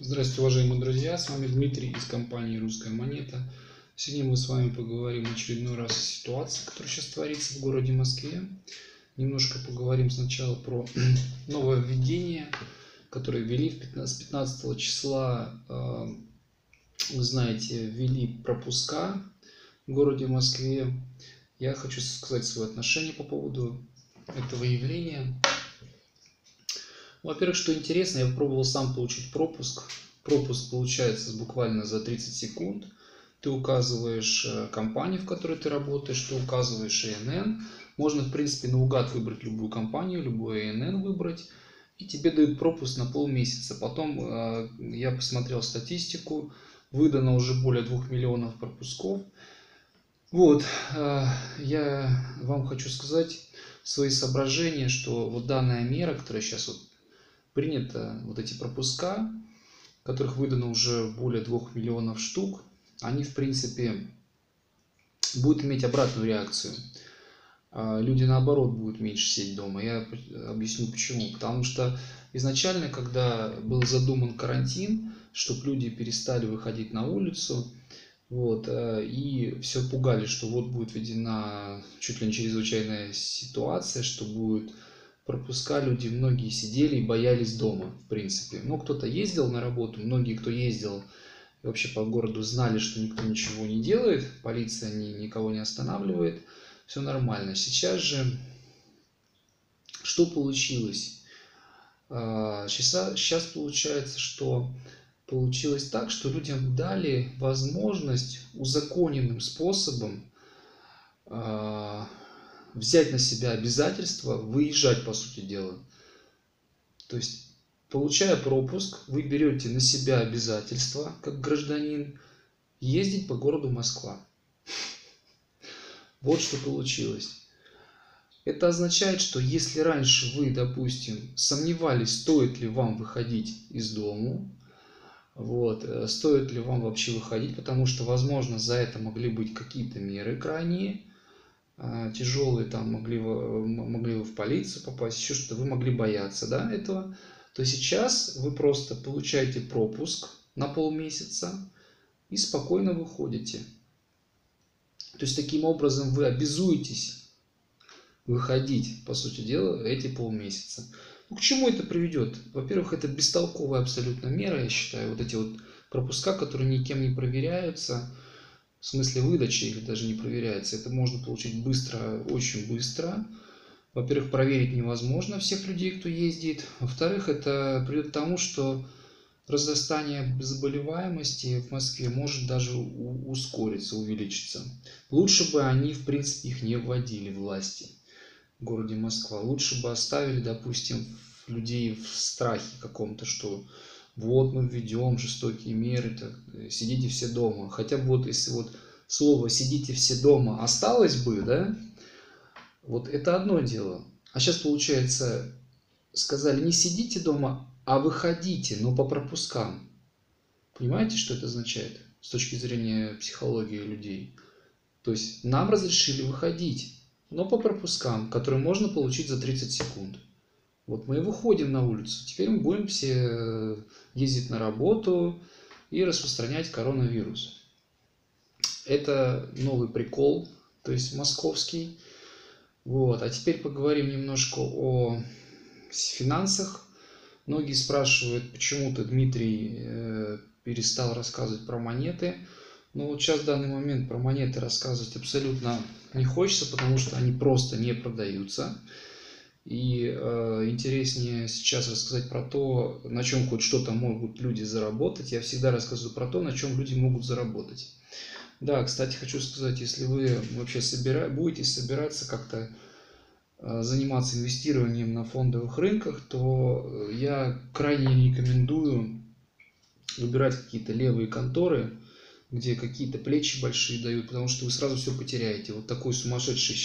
Здравствуйте, уважаемые друзья! С вами Дмитрий из компании «Русская монета». Сегодня мы с вами поговорим очередной раз о ситуации, которая сейчас творится в городе Москве. Немножко поговорим сначала про нововведение, которое ввели с 15 числа. Вы знаете, ввели пропуска в городе Москве. Я хочу сказать свое отношение по поводу этого явления. Во-первых, что интересно, я попробовал сам получить пропуск. Пропуск получается буквально за 30 секунд. Ты указываешь компанию, в которой ты работаешь, ты указываешь ИНН. Можно, в принципе, наугад выбрать любую компанию, любой ИНН выбрать. И тебе дают пропуск на полмесяца. Потом я посмотрел статистику. Выдано уже более 2 миллионов пропусков. Вот, я вам хочу сказать свои соображения, что вот данная мера, которая сейчас принято, вот эти пропуска, которых выдано уже более 2 миллионов штук, они в принципе будут иметь обратную реакцию. Люди наоборот будут меньше сидеть дома. Я объясню почему. Потому что изначально, когда был задуман карантин, чтобы люди перестали выходить на улицу, и все пугали, что вот будет введена чуть ли не чрезвычайная ситуация, что будет пропуска, люди многие сидели и боялись дома, в принципе. Но кто-то ездил на работу, многие, кто ездил и вообще по городу, знали, что никто ничего не делает, полиция никого не останавливает, все нормально. Сейчас же, что получилось? Сейчас получается, что получилось так, что людям дали возможность узаконенным способом взять на себя обязательство выезжать, по сути дела. То есть, получая пропуск, вы берете на себя обязательство, как гражданин, ездить по городу Москва. Вот что получилось. Это означает, что если раньше вы, допустим, сомневались, стоит ли вам выходить из дому, стоит ли вам вообще выходить, потому что, возможно, за это могли быть какие-то меры крайние, тяжелые, там могли вы в полицию попасть, еще что-то, вы могли бояться, да, этого, то сейчас вы просто получаете пропуск на полмесяца и спокойно выходите. То есть таким образом вы обязуетесь выходить, по сути дела, эти полмесяца. К чему это приведет? Во-первых, это бестолковая абсолютно мера, я считаю, вот эти вот пропуска, которые никем не проверяются, в смысле выдачи их даже не проверяется. Это можно получить быстро, очень быстро. Во-первых, проверить невозможно всех людей, кто ездит. Во-вторых, это приведет к тому, что разрастание заболеваемости в Москве может даже ускориться, увеличиться. Лучше бы они, в принципе, их не вводили, власти в городе Москва. Лучше бы оставили, допустим, людей в страхе каком-то, что вот мы введем жестокие меры, сидите все дома. Хотя бы вот если вот слово «сидите все дома» осталось бы, да, вот это одно дело. А сейчас получается, сказали не сидите дома, а выходите, но по пропускам. Понимаете, что это означает с точки зрения психологии людей? То есть нам разрешили выходить, но по пропускам, которые можно получить за 30 секунд. Вот мы выходим на улицу, теперь мы будем все ездить на работу и распространять коронавирус. Это новый прикол, то есть московский. А теперь поговорим немножко о финансах. Многие спрашивают, почему ты, Дмитрий, перестал рассказывать про монеты. Но вот сейчас в данный момент про монеты рассказывать абсолютно не хочется, потому что они просто не продаются. И интереснее сейчас рассказать про то, на чем хоть что-то могут люди заработать. Я всегда рассказываю про то, на чем люди могут заработать. Да, кстати, хочу сказать, если вы вообще будете собираться как-то заниматься инвестированием на фондовых рынках, то я крайне рекомендую выбирать какие-то левые конторы, где какие-то плечи большие дают, потому что вы сразу все потеряете. Вот такой сумасшедший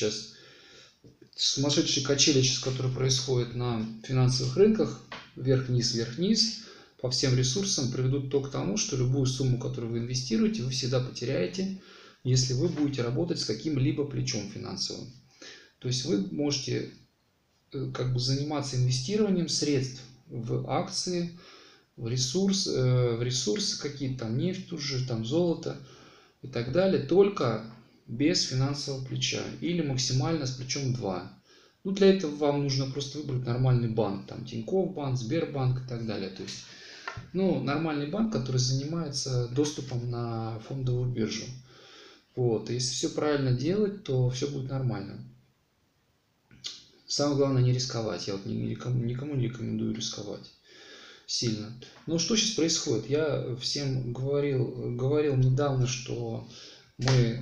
качели сейчас, которые происходят на финансовых рынках, вверх-вниз, по всем ресурсам, приведут только к тому, что любую сумму, которую вы инвестируете, вы всегда потеряете, если вы будете работать с каким-либо плечом финансовым. То есть вы можете заниматься инвестированием средств в акции, в ресурсы какие-то, там нефть, уже там золото и так далее, только без финансового плеча или максимально с плечом 2. Ну, для этого вам нужно просто выбрать нормальный банк, там Тинькофф банк, Сбербанк и так далее. То есть, ну, нормальный банк, который занимается доступом на фондовую биржу. Вот, и если все правильно делать, то все будет нормально. Самое главное не рисковать. Я вот никому не рекомендую рисковать сильно. Но что сейчас происходит? Я всем говорил недавно, что мы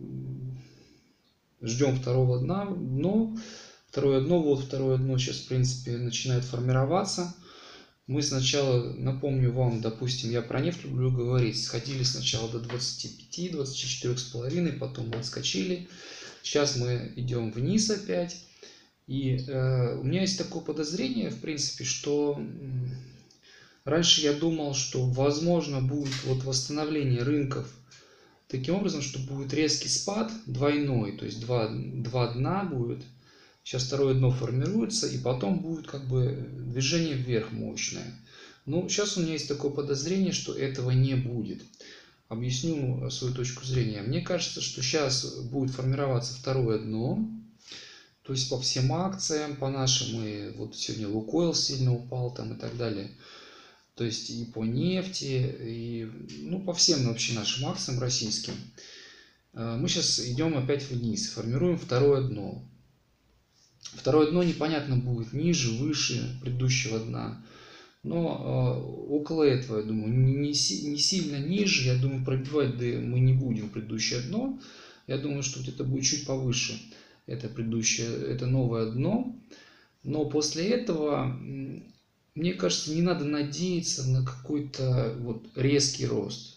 ждем второго дна, но второе дно сейчас, в принципе, начинает формироваться. Мы сначала, напомню вам, допустим, я про нефть люблю говорить, сходили сначала до 25, 24,5, потом мы отскочили. Сейчас мы идем вниз опять. И у меня есть такое подозрение, в принципе, что раньше я думал, что возможно будет вот восстановление рынков таким образом, что будет резкий спад двойной, то есть два дна будет. Сейчас второе дно формируется, и потом будет как бы движение вверх мощное. Но сейчас у меня есть такое подозрение, что этого не будет. Объясню свою точку зрения. Мне кажется, что сейчас будет формироваться второе дно. То есть по всем акциям, по нашим, и вот сегодня Лукойл сильно упал там и так далее. То есть и по нефти, и ну, по всем вообще нашим акциям российским. Мы сейчас идем опять вниз, формируем второе дно. Второе дно непонятно будет ниже, выше предыдущего дна. Но около этого, я думаю, не сильно ниже. Я думаю, пробивать мы не будем предыдущее дно. Я думаю, что где-то будет чуть повыше. Это новое дно. Но после этого, мне кажется, не надо надеяться на какой-то вот резкий рост.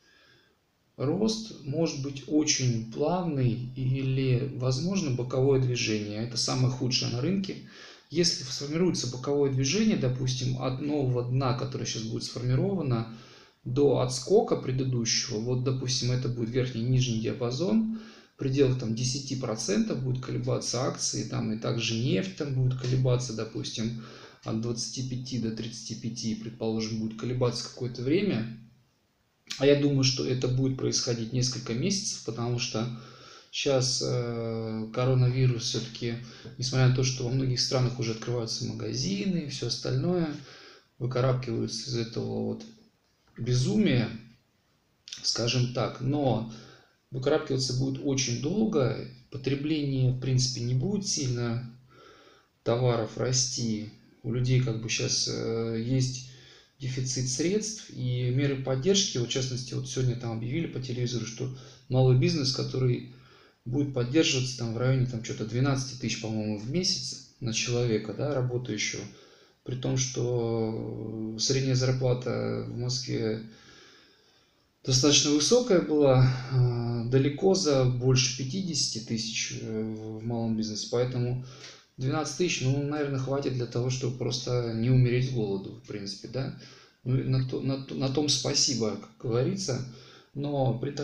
Рост может быть очень плавный или, возможно, боковое движение. Это самое худшее на рынке. Если сформируется боковое движение, допустим, от нового дна, которое сейчас будет сформировано, до отскока предыдущего, вот, допустим, это будет верхний и нижний диапазон, в пределах там 10% будут колебаться акции, там и также нефть там будет колебаться, допустим, от 25 до 35, предположим, будет колебаться какое-то время. А я думаю, что это будет происходить несколько месяцев, потому что сейчас коронавирус все-таки, несмотря на то, что во многих странах уже открываются магазины и все остальное, выкарабкиваются из этого вот безумия, скажем так, но выкарабкиваться будет очень долго, потребление, в принципе, не будет сильно товаров расти. У людей как бы сейчас есть дефицит средств и меры поддержки. Вот, в частности, вот сегодня там объявили по телевизору, что малый бизнес, который будет поддерживаться там в районе там что-то 12 тысяч, по-моему, в месяц на человека, да, работающего. При том, что средняя зарплата в Москве достаточно высокая была, далеко за больше 50 тысяч в малом бизнесе. Поэтому 12 тысяч, ну, наверное, хватит для того, чтобы просто не умереть с голоду, в принципе, да. Ну, на том спасибо, как говорится. Но при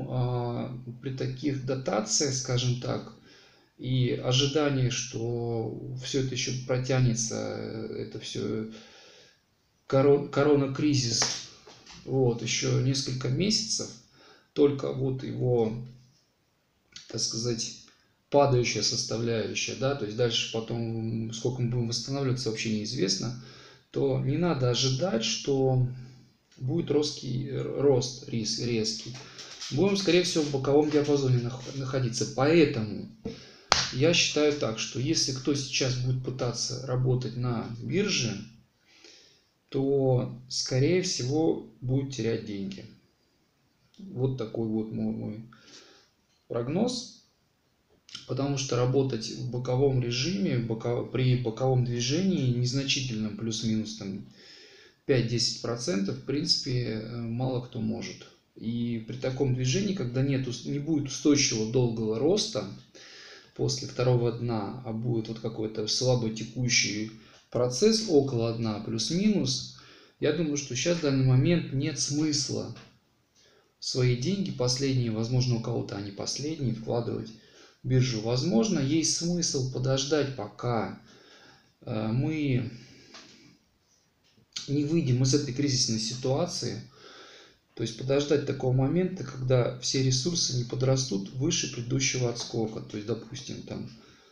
таких дотациях, скажем так, и ожидании, что все это еще протянется, это все коронакризис, вот, еще несколько месяцев, только вот его, так сказать, падающая составляющая, да, то есть дальше потом, сколько мы будем восстанавливаться, вообще неизвестно, то не надо ожидать, что будет рост резкий. Будем, скорее всего, в боковом диапазоне находиться. Поэтому я считаю так, что если кто сейчас будет пытаться работать на бирже, то, скорее всего, будет терять деньги. Вот такой вот мой прогноз. Потому что работать в боковом режиме, при боковом движении незначительном, плюс-минус там 5-10%, в принципе, мало кто может. И при таком движении, когда не будет устойчивого долгого роста после второго дна, а будет вот какой-то слабо текущий процесс около дна, плюс-минус, я думаю, что сейчас в данный момент нет смысла свои деньги, последние, возможно, у кого-то они последние, вкладывать в биржу. Возможно, есть смысл подождать, пока мы не выйдем из этой кризисной ситуации, то есть подождать такого момента, когда все ресурсы не подрастут выше предыдущего отскока. То есть, допустим, там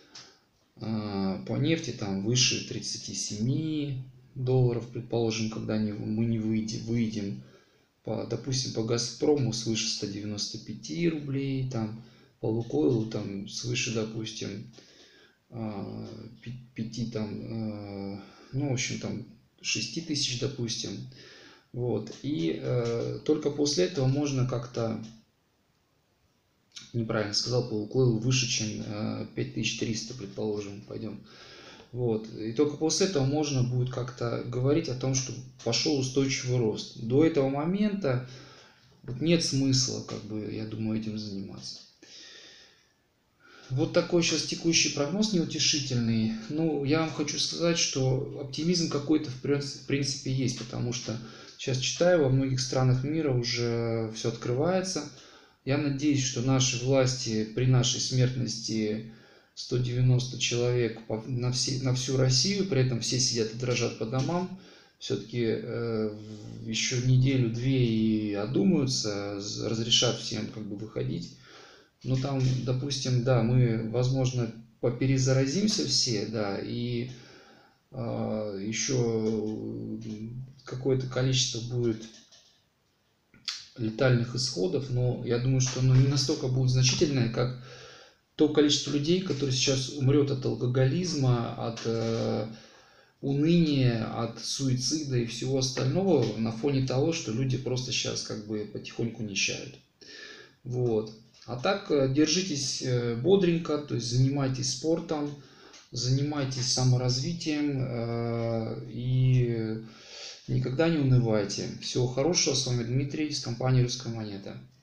по нефти там выше 37 долларов, предположим, когда мы не выйдем. Допустим, по Газпрому свыше 195 рублей, там, по Лукойлу там свыше, допустим, 5, там, ну, в общем, там 6 тысяч, допустим. Вот. И только после этого можно как-то, неправильно сказал, по Лукойлу выше, чем 5300, предположим, пойдем. Вот. И только после этого можно будет как-то говорить о том, что пошел устойчивый рост. До этого момента вот нет смысла, как бы, я думаю, этим заниматься. Вот такой сейчас текущий прогноз неутешительный. Ну, я вам хочу сказать, что оптимизм какой-то в принципе есть, потому что сейчас читаю, во многих странах мира уже все открывается. Я надеюсь, что наши власти при нашей смертности 190 человек на всю Россию, при этом все сидят и дрожат по домам, все-таки еще неделю-две и одумаются, разрешат всем как бы выходить. Ну там, допустим, да, мы, возможно, поперезаразимся все, да, и еще какое-то количество будет летальных исходов, но я думаю, что оно не настолько будет значительное, как то количество людей, которые сейчас умрет от алкоголизма, от уныния, от суицида и всего остального на фоне того, что люди просто сейчас как бы потихоньку нищают. Вот. А так держитесь бодренько, то есть занимайтесь спортом, занимайтесь саморазвитием и никогда не унывайте. Всего хорошего. С вами Дмитрий из компании «Русская монета».